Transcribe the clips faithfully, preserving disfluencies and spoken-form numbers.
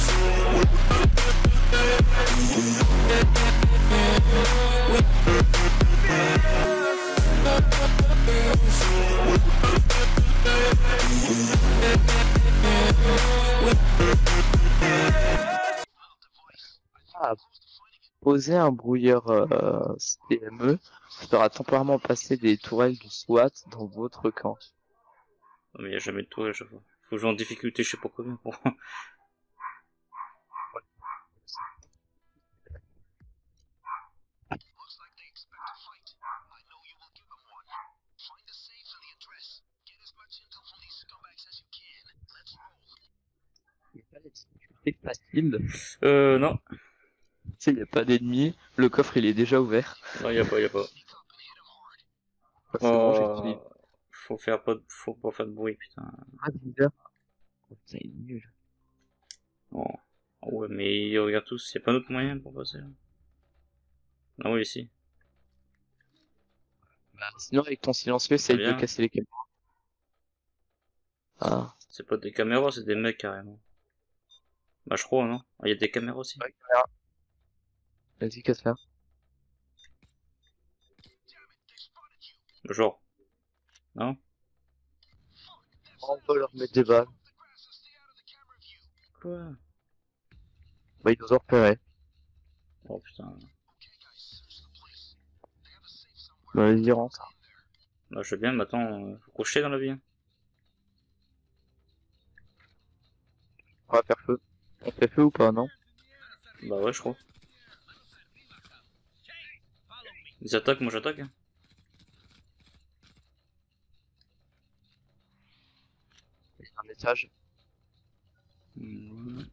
Ah, poser un brouilleur euh, C M E fera temporairement passer des tourelles du SWAT dans votre camp. Non, mais il n'y a jamais de tour à chaque fois. Faut jouer en difficulté, je sais pas combien. Pour... Il n'y a pas de difficulté facile. euh, non. Tu sais, il n'y a pas d'ennemis. Le coffre, il est déjà ouvert. Non, il n'y a pas, il n'y a pas. Ah, c'est bon, j'ai fini. Oh, faut faire pas de, faut pas faire de bruit, putain. Ah, bizarre. Oh, putain, il est nul. Oh. Oh, ouais, mais ils regardent tous, y a pas d'autre moyen pour passer là. Ah oui, ici. Bah, sinon, avec ton silencieux, essaye de bien. casser les caméras. Ah. C'est pas des caméras, c'est des mecs carrément. Bah, je crois, non? Il y a des caméras aussi. Ouais, caméra. Vas-y, casse-la. Genre. Non? On peut leur mettre des balles. Quoi? Bah, ils nous ont repérés. Oh putain. Bah, vas-y, rentre. Bah, je veux bien, mais attends, euh, faut coucher dans la vie. On va faire feu. On fait feu ou pas, non? Bah ouais, je crois. Ils attaquent, moi j'attaque. Hein. C'est un message. Mmh.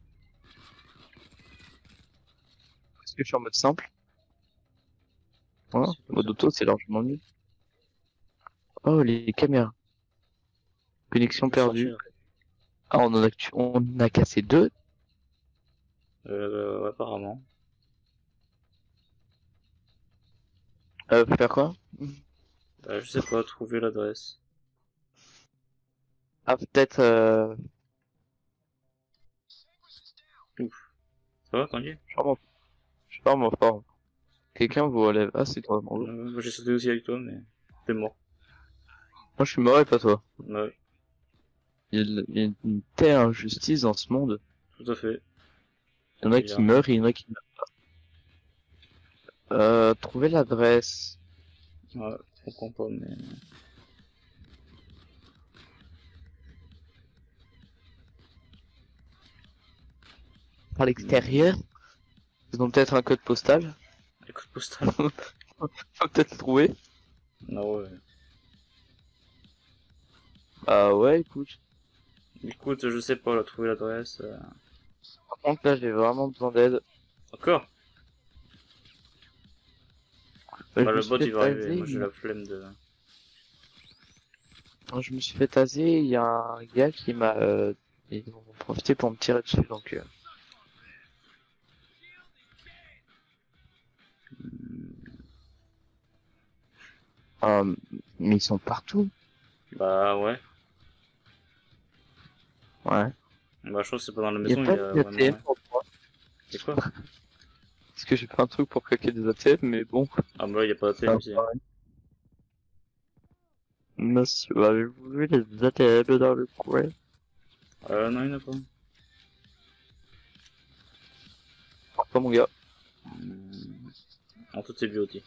Est-ce que je suis en mode simple? Ouais, mode auto, c'est largement mieux. Oh, les caméras. Connexion perdue. Ah, on en a, on en a cassé deux. Euh, ouais, apparemment. Euh, faut faire quoi? Bah, je sais pas, trouver l'adresse. Ah, peut-être, euh... Ouf. Ça va, t'en dis? Je suis vraiment, je suis vraiment fort. Quelqu'un vous relève. Ah, c'est toi, bonjour. Euh, moi j'ai sauté aussi avec toi, mais t'es mort. Moi, je suis mort et pas toi. Ouais, Il y a, il y a une telle injustice dans ce monde. tout à fait. Il y en a Bien. qui meurent et il y en a qui meurent pas. Euh, trouver l'adresse. Ouais, je comprends pas, mais... Par l'extérieur. Ils ont peut-être un code postal. Les codes postales. Faut peut-être le trouver. Ah ouais. Bah ouais, écoute. Écoute, je sais pas, là, trouver l'adresse... Euh... Par contre, là, j'ai vraiment besoin d'aide. Encore? Euh, Bah je me le suis bot fait il va arriver, taser, moi j'ai il- la flemme de... Je me suis fait taser, il y a un gars qui m'a... Euh... Ils ont profité pour me tirer dessus, donc... Euh... euh, mais ils sont partout. Bah ouais. Ouais. Bah je trouve que c'est pas dans la Il y maison, a il y pas a de vraiment... A T M Ouais. pour moi. C'est quoi? Parce que j'ai pas un truc pour claquer des A T M, mais bon. Ah bah là y a pas de Ça T M ici. va. Monsieur, avez-vous vu les A T M dans le coin? Euh non, il y en a pas. Pas mon gars. Hmm. En tout est biotique.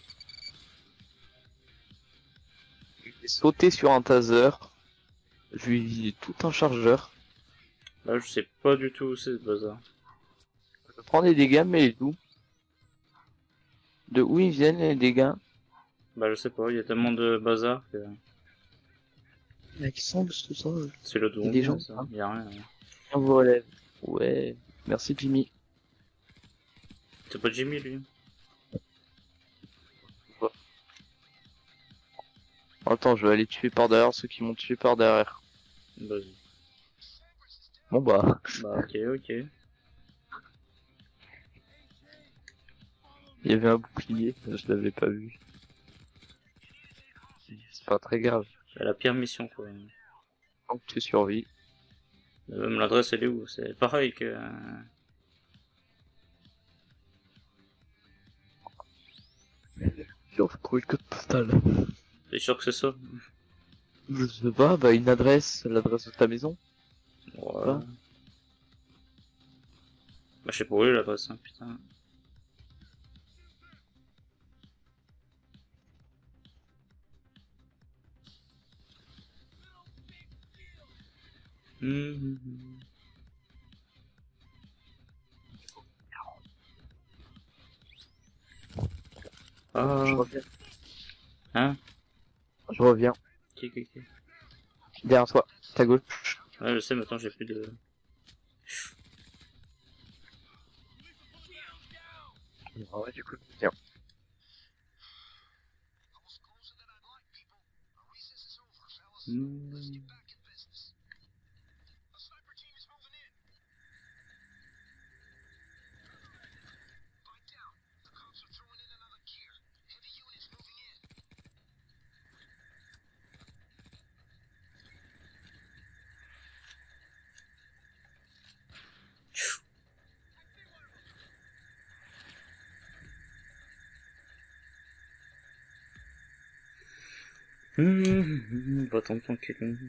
J'ai sauté sur un taser. Je lui ai tout un chargeur. Là je sais pas du tout où c'est ce bazar. Je prends des dégâts, mais les d'où? De où ils viennent les dégâts? Bah je sais pas, il y a tellement de bazar que... Mais qui sont tout ça? C'est le Il y a don, des gens, ça, hein. y a rien. Hein. On vous relève. Ouais. Merci Jimmy. C'est pas Jimmy lui. Attends, je vais aller tuer par derrière ceux qui m'ont tué par derrière. Vas-y. Bon bah. Bah ok, ok. Il y avait un bouclier, je l'avais pas vu. C'est pas très grave. C'est la pire mission quoi. Tant que tu survis. Même l'adresse elle est où? C'est pareil que... Sûr, faut trouver le code postal. T'es sûr que c'est ça? Je sais pas, bah une adresse, l'adresse de ta maison. Ouais. Pas. Bah je sais pas où est l'adresse, hein, putain. Mmh. Ah. Je reviens. Hein? Je reviens. Ok, ok, ok. Derrière toi, ta gauche. Ouais, je sais, maintenant j'ai plus de... Ah ouais, du coup, tiens. Mmh. Mmh. Va-t'en tranquille.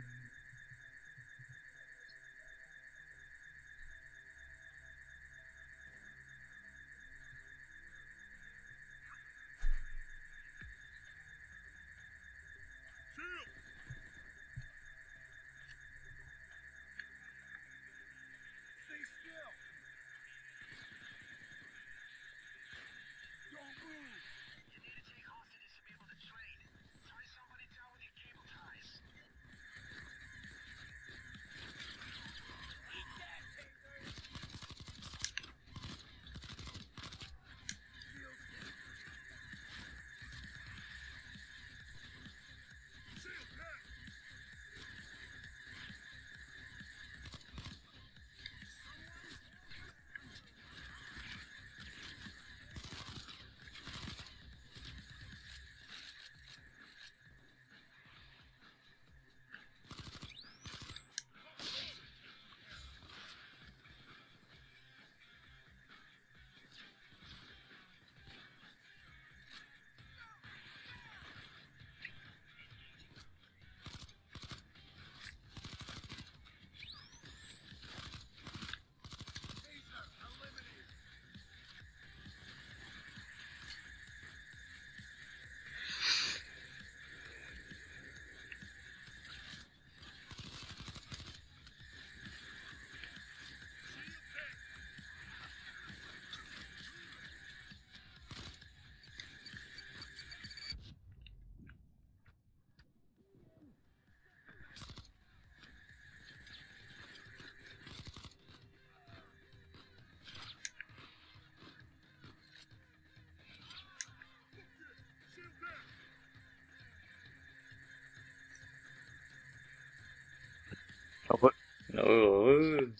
Alors, ouais. Ah ouais, ouais, ouais.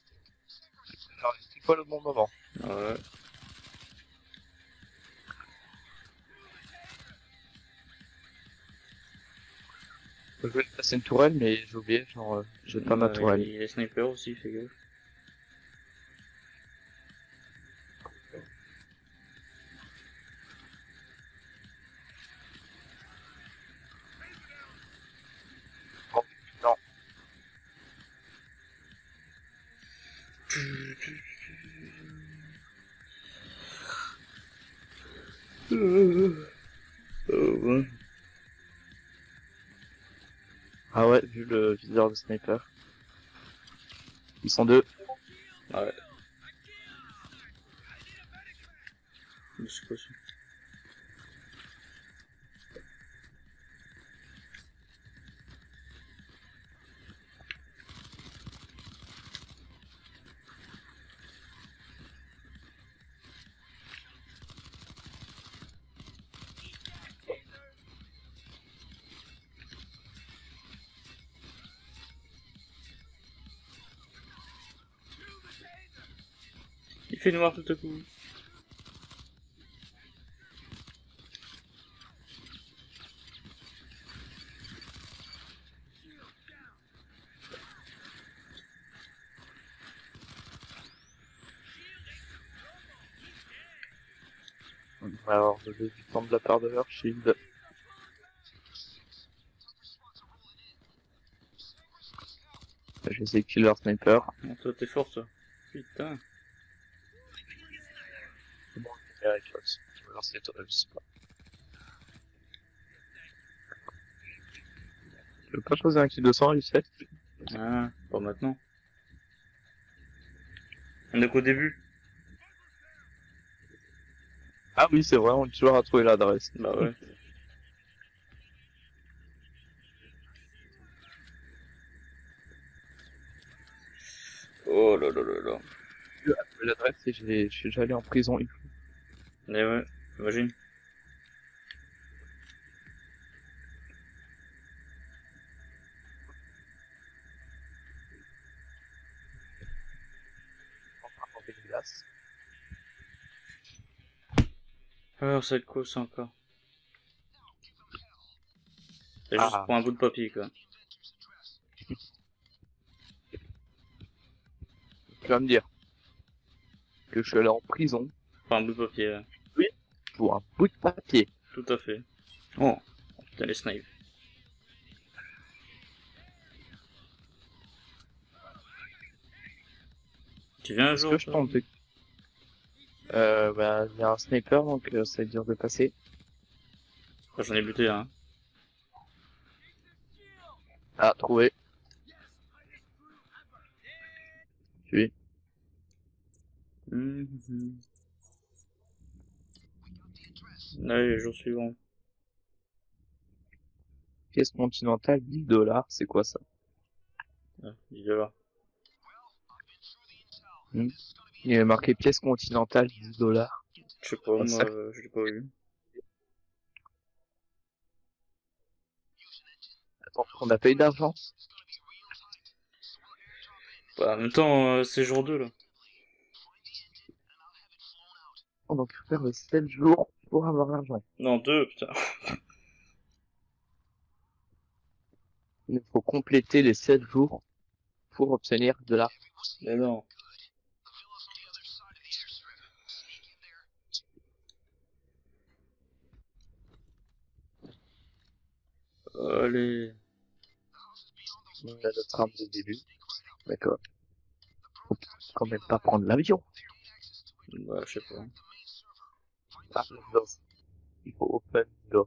Alors, c'est pas le bon moment. Ouais. Je voulais passer une tourelle, mais j'ai oublié, genre, euh, j'ai pas ma Ouais, tourelle. il est sniper aussi, fais gaffe. Oh, non. Oh, ouais. Ah ouais, vu le viseur de sniper. Ils sont deux. Ouais. Mais c'est quoi ça? Il fait noir tout à coup. Alors, je vais du temps de la part de leur shield. Je sais kill leur sniper. Oh, toi, t'es fort, toi. Putain. Bon, je vais leur sniper, je sais pas. Je veux pas choisir un kill de cent, il fait. Ah, pas maintenant. On est qu'au début. Ah oui, c'est vrai, on est toujours à trouver l'adresse. Bah ouais. Oh là là là là. L'adresse et je suis déjà allé en prison une fois. Eh ouais, imagine. Une glace. Ah, ça va être quoi ça encore? C'est juste Ah, pour un bout de papier quoi. tu vas me dire que je suis allé en prison. Pour un bout de papier, ouais. Oui. Pour un bout de papier. Tout à fait. Oh, putain les snipes. Tu viens un Est-ce jour que je toi tente de... Euh, bah, il y a un sniper, donc euh, ça va être dur de passer. Enfin, j'en ai buté hein. Ah, trouvé. Tué. Mmh, mmh. Allez, jour suivant. Pièce continentale, dix dollars, c'est quoi ça? Ah, dix dollars. Hmm. Il y avait marqué pièce continentale, dix dollars. Je sais pas, Un moi sac. euh, je l'ai pas vu. Attends, on a payé d'argent. Bah, en même temps, euh, c'est jour deux là. On va faire le sept jours pour avoir l'argent. Non, deux, putain. Il faut compléter les sept jours pour obtenir de l'argent. Mais non. Allez. On a notre arme de début. D'accord. Faut quand même pas prendre l'avion. Bah, je sais pas. Ah, non. Il faut open door.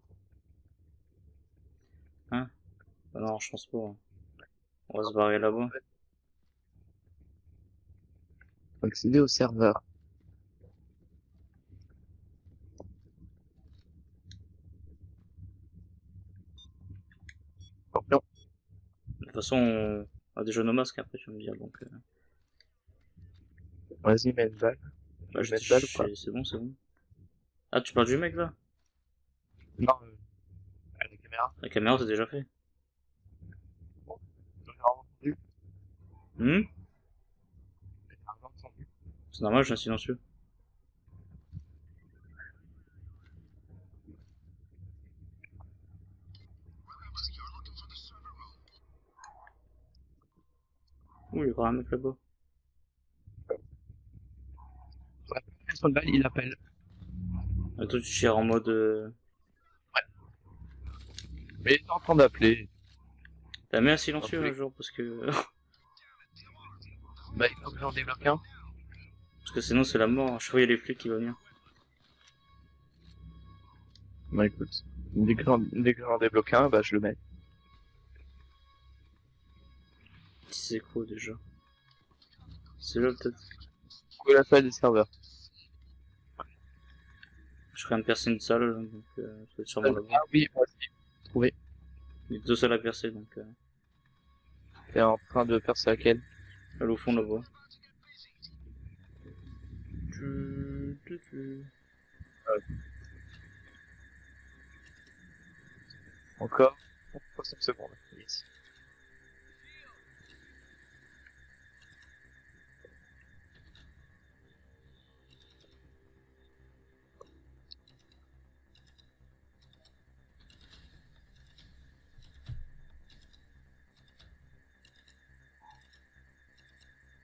Hein? Bah non, je pense pas. Hein. On va se barrer là-bas. Accéder au serveur. Scorpion. De toute façon, on a déjà nos masques après, tu vas me dire, donc... Euh... Vas-y, mets une balle. Bah, Tu veux j'étais mettre balle ou pas? chez... C'est bon, c'est bon. Ah, tu parles du mec, là? Non, euh, à la caméra. La caméra, t'as déjà fait. Bon, j'en ai entendu. Hmm? J'en ai entendu. C'est normal, je suis un silencieux. Ouh, il y a encore un mec là-bas. Ouais, son balle, il appelle. Ah, toi, tu chires en mode... Euh... Mais il est en train d'appeler. T'as mis un silencieux un jour, parce que... Bah, il faut que j'en débloque un. parce que sinon, c'est la mort. Je crois qu'il y a les flics qui vont venir. Bah, écoute. Dès que j'en, dès que j'en débloque un, bah, je le mets. C'est quoi, déjà? C'est là, peut-être. Où est la salle des serveurs? Je serais de percer une salle, donc euh, ça va être sûrement là-bas. Ah oui, moi aussi. Trouvé. Il y a deux salles à percer, donc... Euh... T'es en train de percer laquelle? Elle au fond, là-bas. Tu... Tu... Tu... Ouais. Encore soixante secondes. Yes.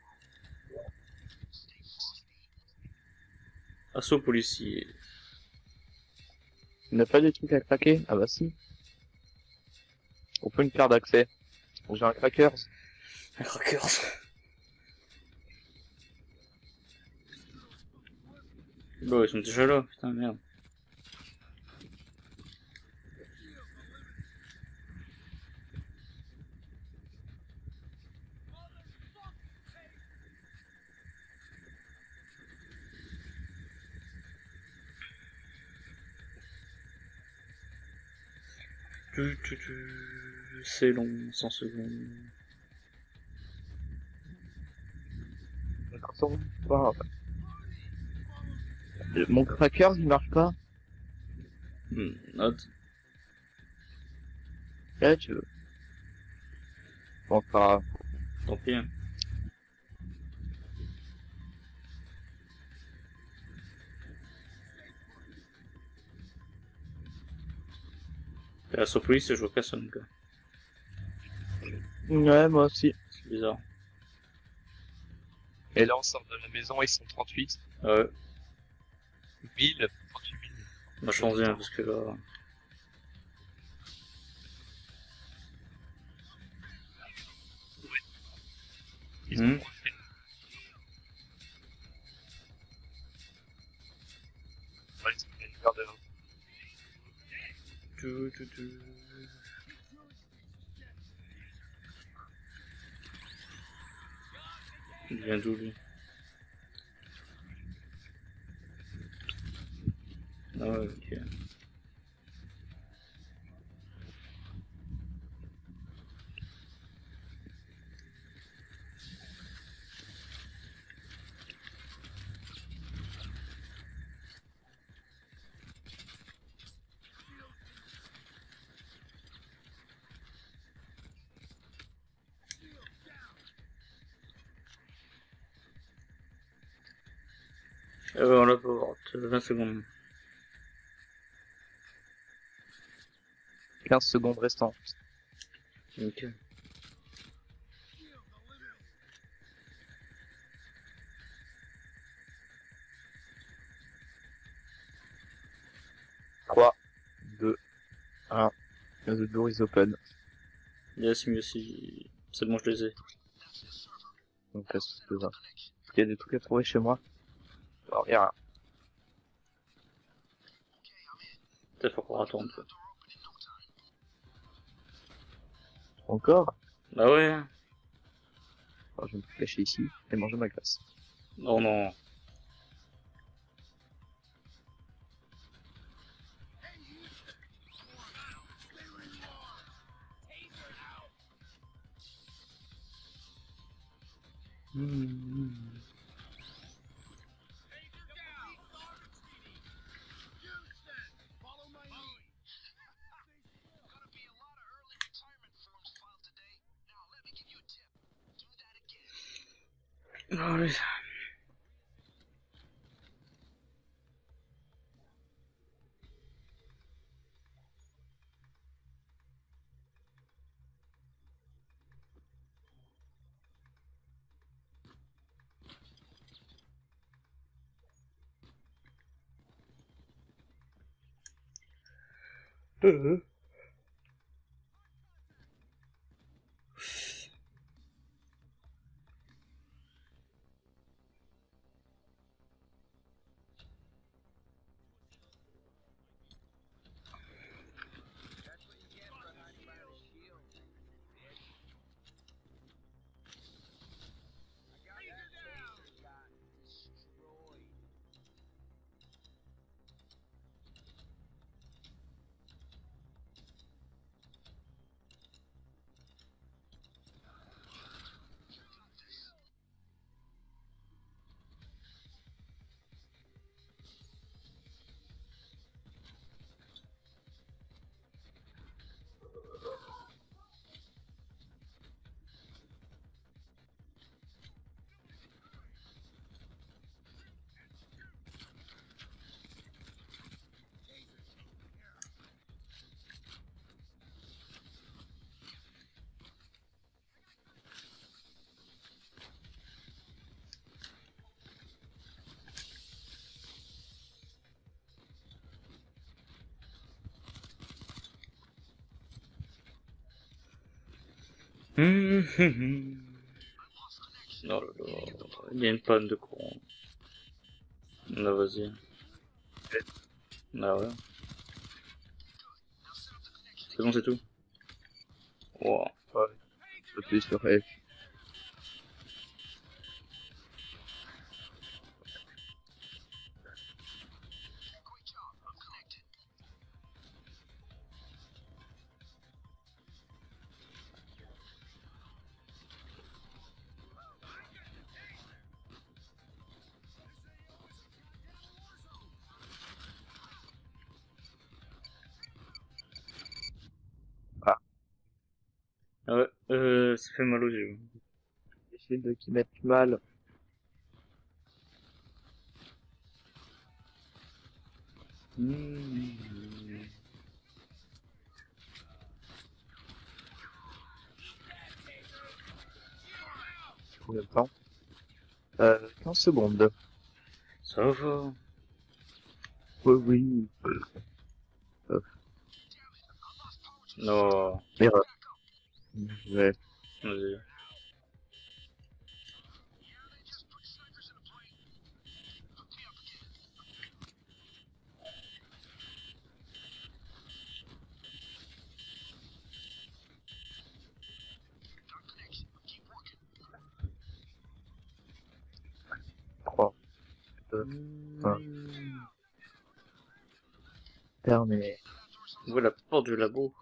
Assaut policier. Il n'a pas des trucs à craquer? Ah bah si. On peut une carte d'accès. J'ai un crackers. Un crackers. Bon, ils sont déjà là, putain, merde. Tu, tu, tu... C'est long, cent secondes. Mon crackers il marche pas. Hmm, note. Ouais, tu veux. Bon, pas. Tant pis. Hein. Et la police, je vois personne, quoi. Ouais, moi aussi. C'est bizarre. Et là, on sort de la maison, ils sont trente-huit. Ouais. mille, trente-huit mille. On va changer, hein, parce que là... Ils Hmm. ont refait. Ouais, ils ont fait une paire de... Tu, tu, tu... Il vient d'où, lui? Ah ouais, ok. Euh, on l'a pas voir, vingt secondes. quinze secondes restantes. Ok. trois, deux, un. The door is open. Yes, mais aussi... C'est bon, je les ai. Donc, qu'est-ce que ça? Il y a des trucs à trouver chez moi. Alors, il y a... Peut-être faut qu'on attendre, quoi. Encore? Bah ouais. Alors, je vais me cacher ici et manger ma glace. Oh non. Mmh. Oh, oui. Euh. Hum, hum, hum. Oh là là, il y a une panne de courant. Là, vas-y. Ah ouais. C'est bon, c'est tout. Wow. Ouais, j'appuie sur F. Ah, Ah ouais, euh, ça fait mal aux yeux. les shields qui mettent mal. Hum. Combien de temps? Euh, quinze secondes. Ça va. Oui, oui. Euh, Non, erreur. Ouais. vas-y. trois, deux, un. Hum. Terminé. Ouvre la porte du labo.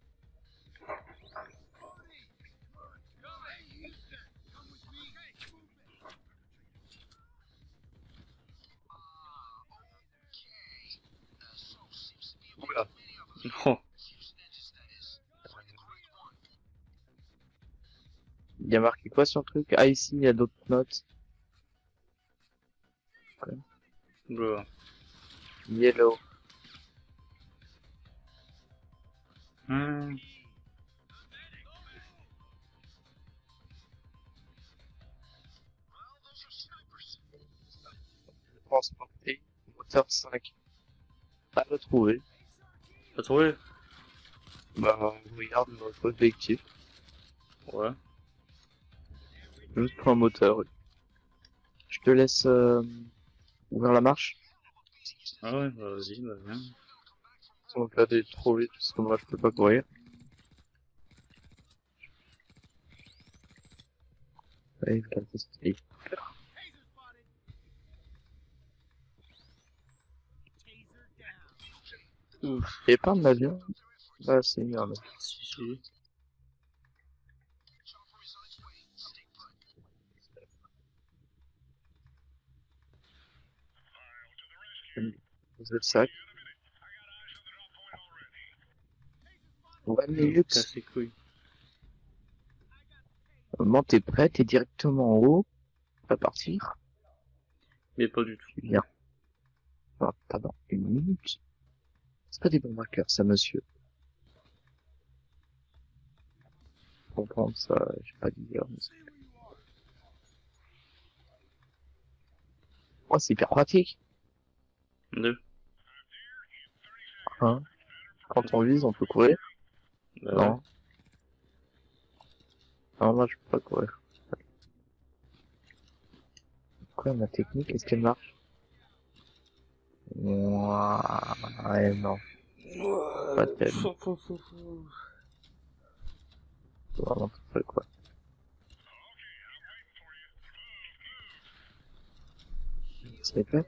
Oula. Oh, Il y a marqué quoi sur le truc? Ah, ici, il y a d'autres notes. oula. Yellow. Hum. Transporté. Moteur cinq. Pas retrouvé. T'as trouvé? Bah, on regarde notre objectif. Ouais. Juste pour un moteur. Je te laisse euh, ouvrir la marche. Ah ouais, bah vas-y, bah viens. On va aller trop vite parce que moi je peux pas courir. Allez, je vais tester. Ouf. Et pas de l'avion. Ah, c'est merde. Si, si. Vous êtes sac. vingt Il me minutes. casse les couilles. Moment, t'es prêt, t'es directement en haut. Va partir. Mais pas du tout. Tu viens. Ah, pardon, une minute. C'est pas des bons marqueurs, ça, monsieur. Pour comprendre ça, j'ai pas dit. Oh, c'est hyper pratique. Deux. Hein. Quand on vise, on peut courir. Bah ouais. Non. Non, moi, je peux pas courir. Quoi, ma technique, est-ce qu'elle marche? Ouah, ouais, non. Pas tellement. Fou, fou, fou, fou. C'est vraiment pas quoi. C'est fait?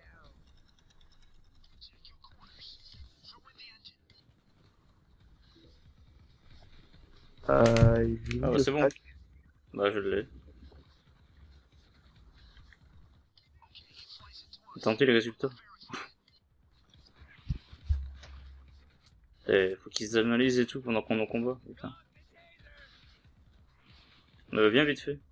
Euh, il Ah est bah le c'est bon. sac. Bah je l'ai. Tentez les résultats. Eh, faut qu'ils analysent et tout pendant qu'on est en combat. Putain. Euh, viens vite fait.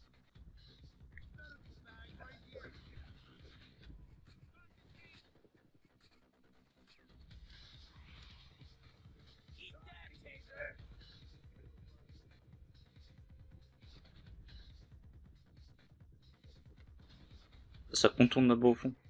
Ça contourne là-bas au fond.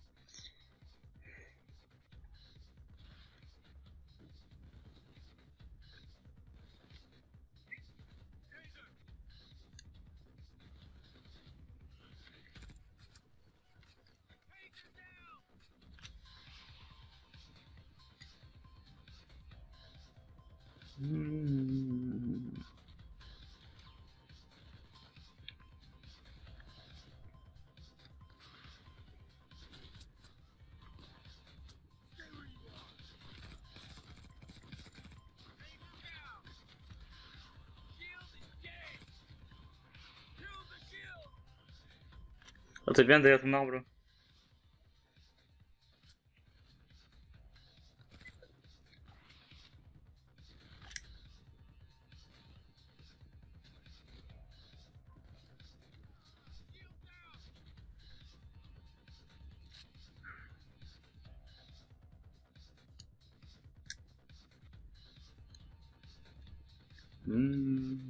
Mmh. Oh, t'es bien derrière ton arbre là. Mmh.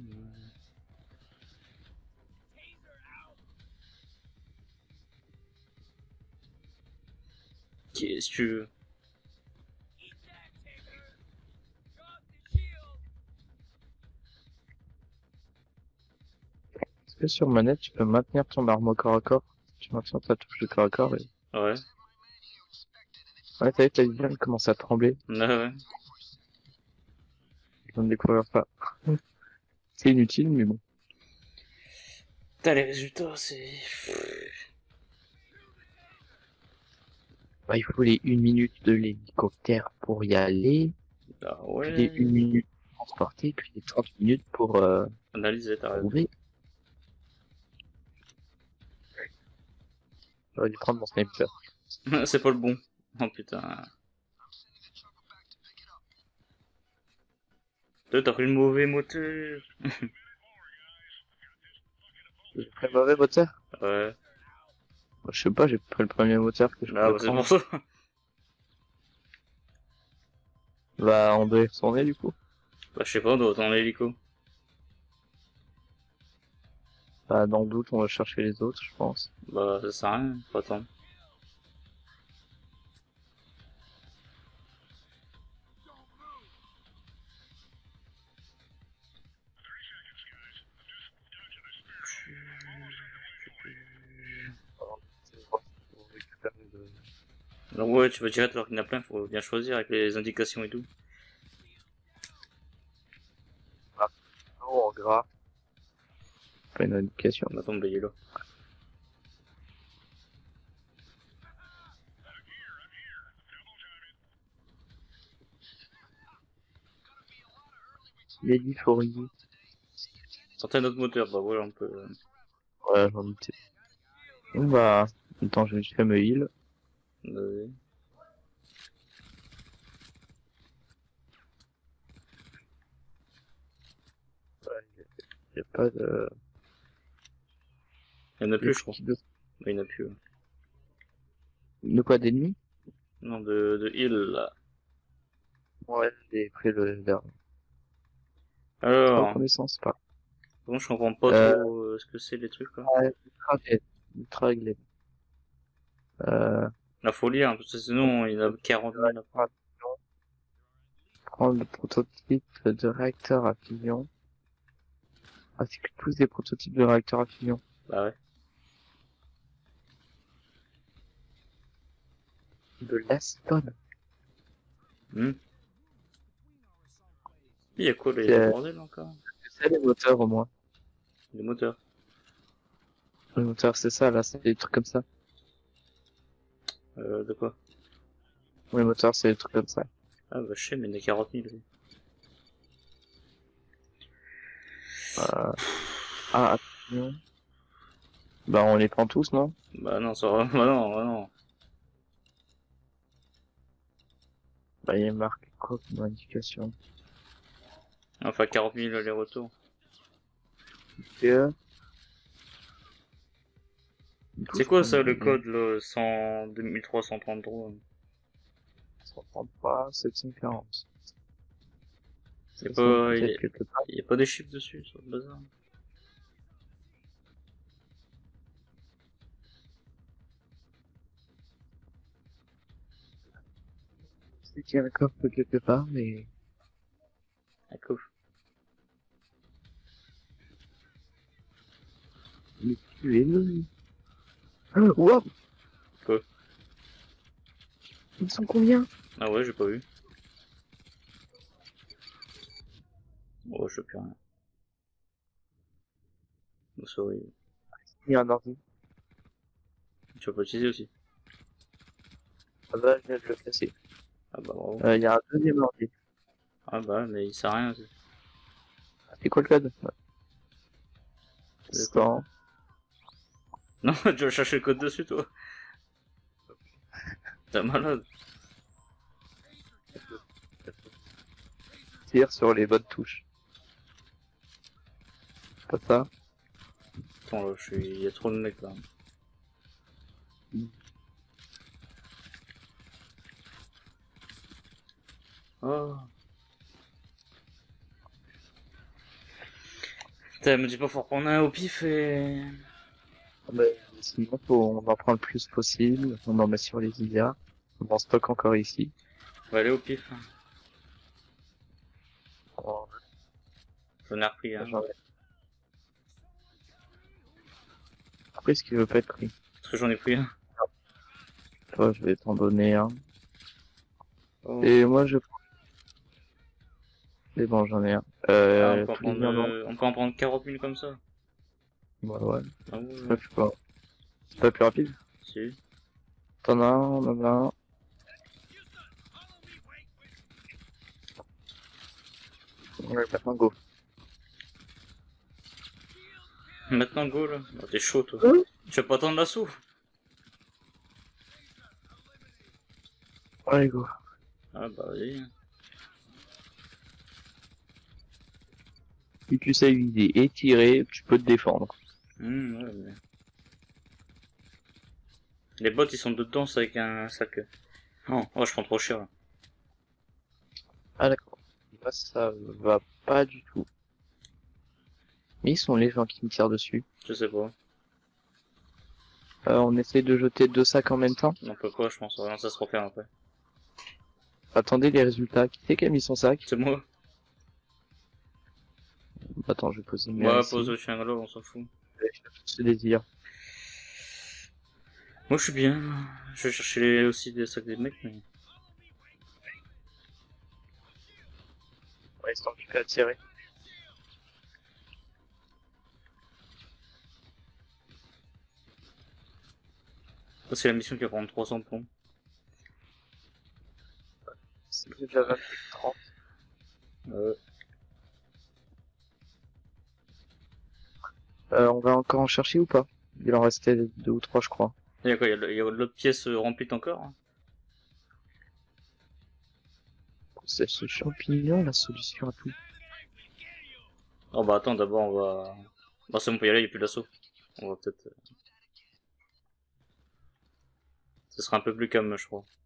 Qu'est-ce que tu veux? Est-ce que sur manette, tu peux maintenir ton arme au corps à corps? Tu maintiens ta touche de corps à corps et... Ouais. Ouais, t'as vu, ta vision commence à trembler. Ouais, ouais. Je viens de découvrir ça. C'est inutile, mais bon. T'as les résultats, c'est... Bah, il faut les une minute de l'hélicoptère pour y aller, Ah puis les une ouais. minute pour transporter, puis les trente minutes pour euh, Analyser, t'as raison. trouver. J'aurais dû prendre mon sniper. C'est pas le bon. Oh putain. Toi, t'as pris le mauvais moteur. J'ai pris le mauvais moteur? Ouais. Bah, je sais pas, j'ai pris le premier moteur que je Ah pouvais bah c'est prendre. pour ça. Bah, on doit y retourner du coup. Bah je sais pas, on doit attendre l'hélico. Bah, dans le doute, on va chercher les autres, je pense. Bah ça sert à rien, faut attendre. Donc ouais, tu vas direct alors qu'il y en a plein, faut bien choisir avec les indications et tout. Oh, en gras. Pas une indication. On va tomber il est là. Lady Fourier. Sortez notre moteur, bah voilà, on peut... Ouais, j'en doutais. Bon bah, attends, je vais juste faire me heal. Euh... Ouais, y a pas de... Il y en a y a plus je crois. de... Bah, il y en a plus. Ouais. de quoi d'ennemis? Non, de, de heal là. Ouais, j'ai pris le dernier. Pas Alors, reconnaissance, pas. bon, je comprends pas Euh, trop euh, ce que c'est les trucs là. ouais, ultra glaive. Ultra glaive. Euh, La folie, hein, parce que sinon il y en a quarante mille après. prendre le prototype de réacteur à fusion. Ah, c'est que tous des prototypes de réacteurs à fusion. Bah ouais. De l'acetone. Hmm. Il y a quoi les C'est bordel encore? c'est ça les moteurs au moins. Les moteurs. Les moteurs c'est ça là, c'est des trucs comme ça. Euh, de quoi? Les moteurs c'est des trucs comme ça. Ah bah je sais, mais il y en a quarante mille. Oui. Euh... Ah, attention. Bah on les prend tous non? Bah non, ça va. Bah non, bah non. Bah il y a marqué quoi comme indication? Enfin quarante mille les retours. Que... C'est quoi ça le code le cent deux mille trois cent trente-trois? cent trente-trois, sept cent quarante. Y'a pas, y a, quelque part. y a pas des chiffres dessus sur le bazar? C'est qu'il y a un coffre quelque part, mais... Un coffre. Mais tu es lui. Oh, wow! Quoi? Ils sont combien? Ah ouais, j'ai pas vu. Oh, je veux plus rien. Oh, c'est horrible. Il y a un ordi. Tu vas pas l'utiliser aussi? Ah bah, je viens de le casser. Ah bah bravo. Euh, il y a un deuxième ordi. Ah bah, mais il sert à rien aussi. C'est quoi le code? C'est quoi? cent. Non, tu vas chercher le code dessus, toi. T'es malade. Tire sur les bonnes touches. Pas ça. Attends, là, je suis... il y a trop de mecs, là. Mm. Oh. Putain, me dis pas faut reprendre un au pif et... Ah bah, sinon, faut, on en prend le plus possible. On en met sur les I A. On en stocke encore ici. On va aller au pif. On- J'en ai repris, hein. j'en ai- Après, ce qui veut pas être pris. Parce que j'en ai pris un. Toi, je vais t'en donner un. Oh. Et moi, je prends. C'est bon, j'en ai un. Ah, Euh, on, peut en tous les prendre, diamants. euh, on peut en prendre quarante mille comme ça. Ouais, ouais. Ah ouais, Ouais, je sais pas. C'est pas plus rapide? si. T'en as un, on en a un. Ouais, maintenant go. Maintenant go là. Oh, t'es chaud toi. Hein? Tu vas pas attendre l'assaut? Allez, go. Ah bah vas-y. Si tu sais viser et tirer, tu peux te défendre. Mmh, ouais, mais... Les bots ils sont dedans, c'est avec un sac. Oh, oh je prends trop cher là. Ah d'accord. Là, ça va pas du tout. Mais ils sont les gens qui me tirent dessus. Je sais pas. Euh, on essaie de jeter deux sacs en même temps. On peut quoi je pense. Non, ça se referme après. Attendez les résultats. Qui c'est qui a mis son sac? C'est moi. Attends, je vais poser une Ouais, ici. pose le chien on s'en fout. Ce désir. Moi je suis bien. Je vais chercher les... aussi des sacs des mecs mais... Ouais, ils sont occupés à tirer. Ça c'est la mission qui va prendre trois cents plombs. C'est déjà vingt trente. Euh... Euh, on va encore en chercher ou pas? Il en restait deux ou trois, je crois. Il y a quoi? Il y a l'autre pièce remplie encore hein? C'est ce champignon, la solution à tout. Oh bah attends, d'abord on va... Bah c'est bon, on peut y aller, il n'y a plus d'assaut. On va peut-être... Ce sera un peu plus calme je crois.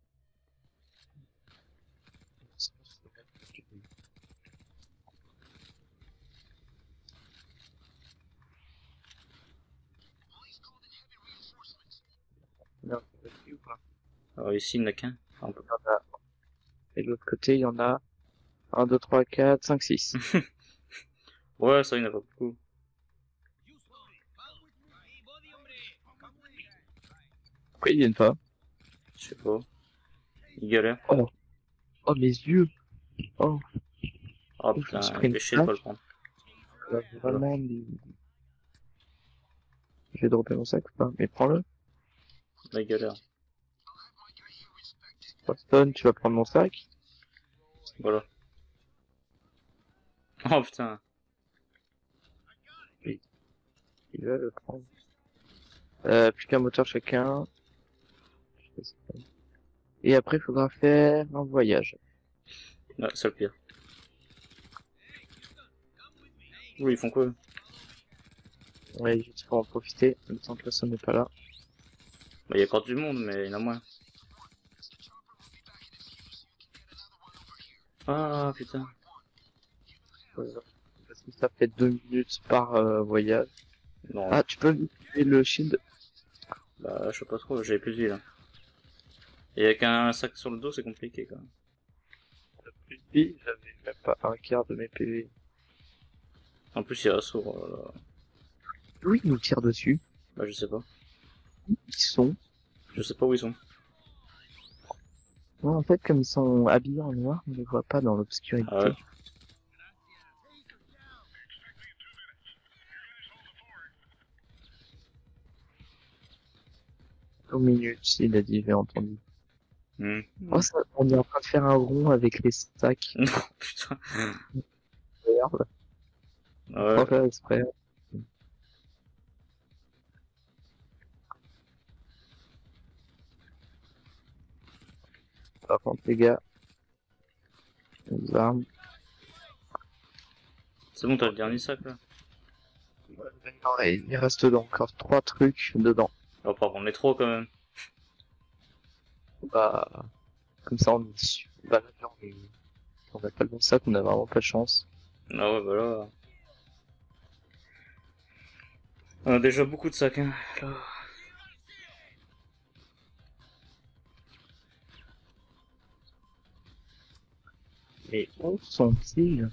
Non, ou pas? Alors ici il n'y en a qu'un. Un peu. Il y en a. Et de l'autre côté, il y en a un, deux, trois, quatre, cinq, six. Ouais, ça il n'y en a pas beaucoup. Pourquoi ils viennent pas? Je sais pas. Il galère. Oh, oh mes yeux. Oh, Oh je me putain, suis pris il une fait chier de pas le claque. prendre. Là, vraiment, mais- je vais dropper mon sac ou pas? Mais prends-le. Là il galère. Boston, tu vas prendre mon sac. Voilà. Oh putain. Il va le prendre. Euh, plus qu'un moteur chacun. Et après, il faudra faire un voyage. Ouais, c'est le pire. Oui, ils font quoi? Ouais, juste pour en profiter, le temps que personne n'est pas là. Bah il y a encore du monde, mais il y en a moins. Ah putain. Parce que ça fait deux minutes par euh, voyage. Non. Ah, tu peux utiliser le shield? Bah je sais pas trop, j'avais plus de vie là. Et avec un sac sur le dos c'est compliqué quand même. Plus de vie, j'avais même pas un quart de mes P V. En plus il y a assaut. Oh là là. D'où ils nous tirent dessus? Bah je sais pas. Ils sont. Je sais pas où ils sont. Ouais, en fait, comme ils sont habillés en noir, on les voit pas dans l'obscurité. Ah ouais. Aux minutes, il a dit, j'ai entendu. Hmm. Oh, ça, on est en train de faire un rond avec les stacks. Non, putain. Merde. Ouais. Sans faire exprès. Par contre, les gars, les armes. C'est bon, t'as le dernier sac là. Ouais, il reste encore trois trucs dedans. On va pas prendre les trois quand même. Bah, comme ça, on est sûr. Bah, là, on est- on a pas le bon sac, on a vraiment pas de chance. Ah ouais, bah là. On a déjà beaucoup de sacs, hein. Là. Mais où sont-ils?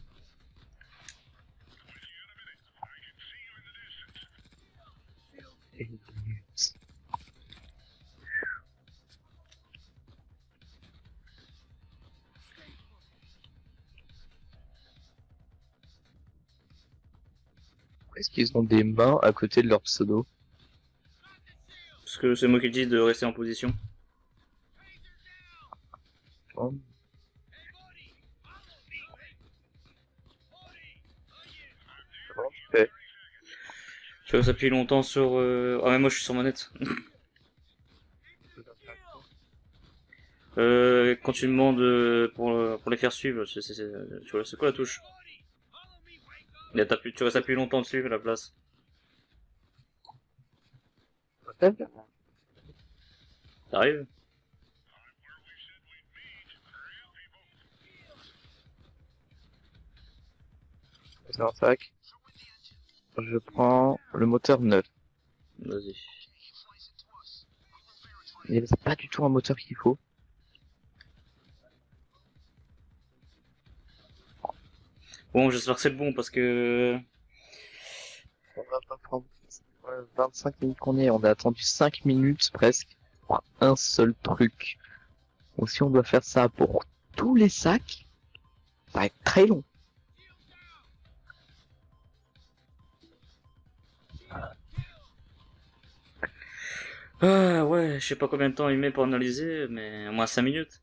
Est-ce qu'ils ont des mains à côté de leur pseudo? Parce que c'est moi qui dis de rester en position. Oh. Comment tu fais? Tu restes appuyé longtemps sur... Euh... Ah mais moi je suis sur manette. Euh, quand tu demandes euh, pour, euh, pour les faire suivre, c'est, c'est, c'est, tu vois, c'est quoi la touche? Là, t'appuies- tu restes appuyé longtemps dessus à la place. T'arrives? C'est un sac. Je prends le moteur neuf. Vas-y. Il c'est pas du tout un moteur qu'il faut. Bon, j'espère que c'est le bon parce que... On va pas prendre vingt-cinq minutes qu'on est. On a attendu cinq minutes presque pour un seul truc. Donc si on doit faire ça pour tous les sacs, ça va être très long. Ah ouais, je sais pas combien de temps il met pour analyser, mais au moins cinq minutes.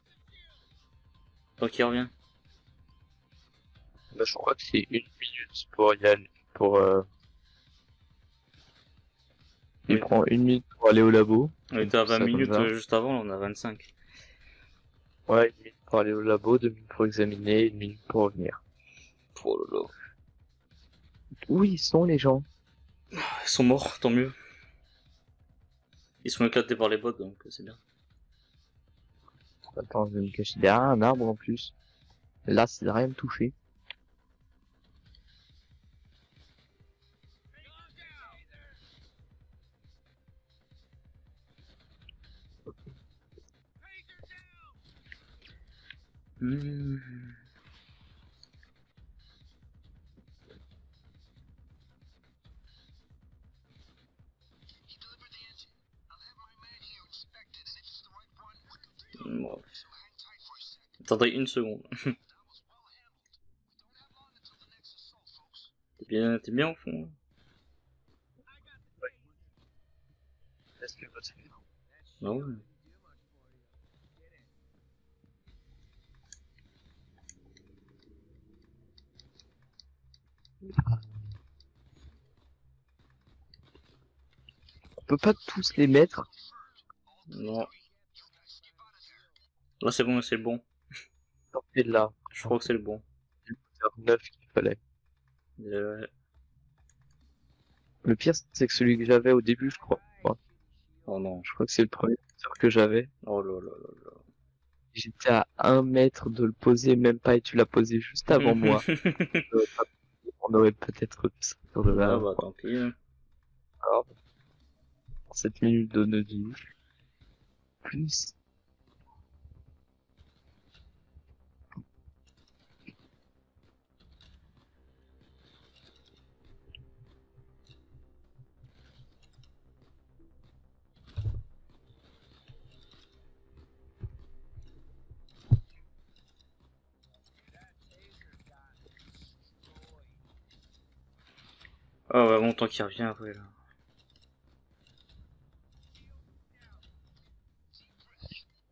Tant qu'il revient. Bah, je crois que c'est une minute pour y aller. Pour, euh... Il Oui. prend une minute pour aller au labo. On était à vingt Ça, comme minutes ça. euh, juste avant, là, on a vingt-cinq. Ouais, une minute pour aller au labo, deux minutes pour examiner, une minute pour revenir. Oh là là. Où ils sont les gens? Ils sont morts, tant mieux. Ils sont éclatés par les bots, donc c'est bien. Attends, je vais me cacher derrière un arbre en plus. Là, c'est rien me toucher. Mmh. Bon. Attendez une seconde. T'es bien, t'es bien au fond. Est-ce que votre... Ah ouais. On peut pas tous les mettre. Non. Là c'est bon, c'est le bon. Sortez de là. Je crois que c'est le bon. C'est neuf qu'il fallait. Euh... Le pire, c'est que celui que j'avais au début, je crois. Ouais. Oh non. Je crois que c'est le premier moteur que j'avais. Oh là là là J'étais à un mètre de le poser, même pas, et tu l'as posé juste avant moi. là. On aurait peut-être pu sortir de là. Ah bah tant pis. Hein. Alors, sept minutes de nœud du plus. Ah ouais, bon tant qu'il revient après là.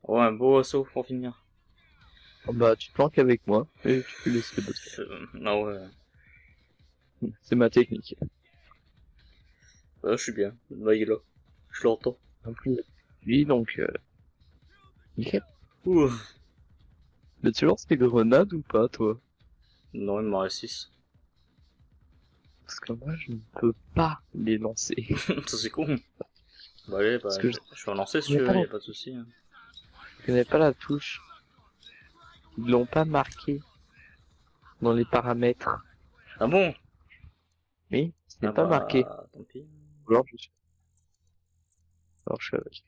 Oh, un beau assaut pour finir. Oh, bah, tu te planques avec moi et tu peux laisser le boss. Euh, Ah ouais. C'est ma technique. Ah, je suis bien. Là, il est là. Je l'entends. En plus, lui, donc, euh... nickel. Ouh. Mais tu lances tes grenades ou pas, toi? Non, il m'en reste six. Parce que moi, je ne peux pas les lancer. Ça c'est con. Bah allez, bah, que je... je- je vais en lancer si Mais tu veux, pas- y'a pas de soucis. Hein. Je connais pas la touche. Ils l'ont pas marqué dans les paramètres. Ah bon? Oui, c'est Ah pas bah, marqué. tant pis. Alors, je suis... Alors, je suis avec.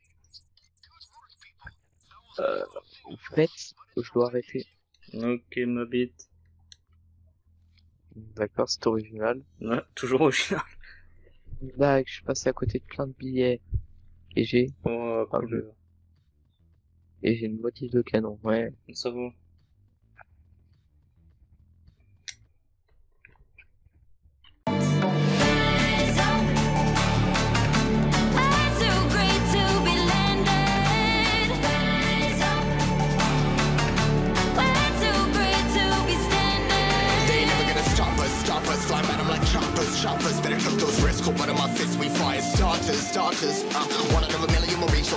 Euh, en fait, je dois arrêter. Ok, ma bite. D'accord, c'est original. Ouais, toujours original. Là, je suis passé à côté de plein de billets. Et j'ai, Oh, ah, cool. et j'ai une moitié de canon, ouais. Ça va. Choppers, better cook those risks. Cold blood in my fists, we fire starters, starters. Uh, one out of a million will reach